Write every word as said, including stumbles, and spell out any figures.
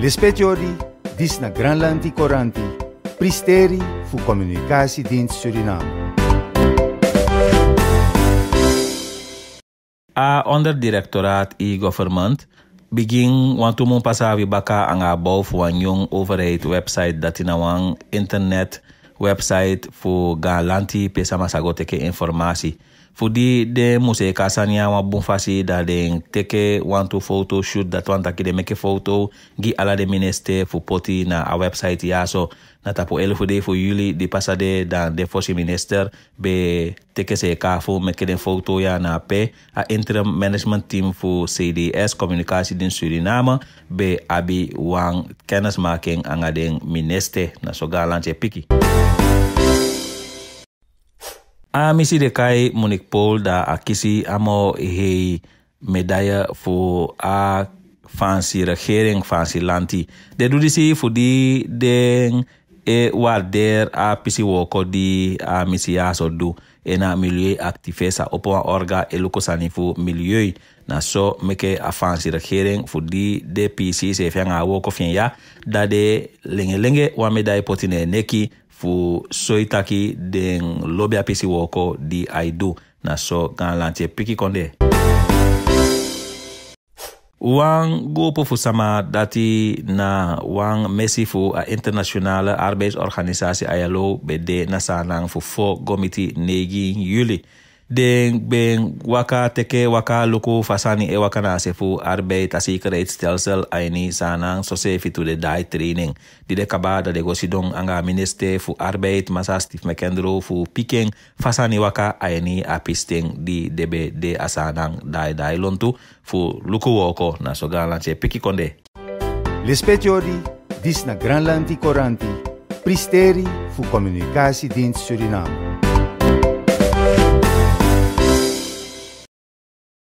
L'espetiori dis na Granlandi Coranti, pristeri fu Communicatiedienst Suriname. A onderdirectoraat e-government begin wantu mun pasavi baka anga bouw fu een jong overheid website dat in een internet website fu galanti pesa masago teke informatie. Fu di de muse kasania wa bunfasi da de teke wantu foto shoot dat wanta ki de meke foto gi ala de minister fu poti na a website yaso na tapo elfu de fu juli di pasade da de fosi minister be teke se ka fu meke de foto ya na pe a interim management team fu C D S Communicatiedienst Suriname be abi wang kennismaking anga den minister na so galantje piki. A misi de kai Monique Paul da akisi amo he medaille voor a fancy regering fancy lanti. De doe disi voor die den e waardeer a pisi woko di a misi aso do en a milieu activesa op een orga e lukosani voor milieu. Na so meke a fancy regering voor die de P C se fanga woko fien ya da de lenge lenge wa medaille potine neki fu soitaki den lobby apisi woko di aidu na so gan lantie piki konde. Wang gopo fu sama dati na wang messi fu a internationale arbeidsorganisatie I L O bede na sanang fu fo gomiti negen juli. Den ben waka teke waka loko fasani e waka na se fu arbeid asikerheidsstelsel aini sanang so se fitu de dai training. Di de kabada de gosidong anga minister fu arbeid masa Steve McKendro fu piking fasani waka aini apisting di debe de asanang dai dai lontu fu luko woko na so galanche piki konde. L'espetiori dis na Granlandi Coranti, pristeri fu Communicatiedienst Suriname.